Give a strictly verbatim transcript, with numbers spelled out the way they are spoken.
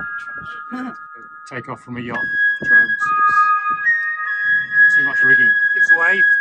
Take off from a yacht with drones. Too much rigging. Gives way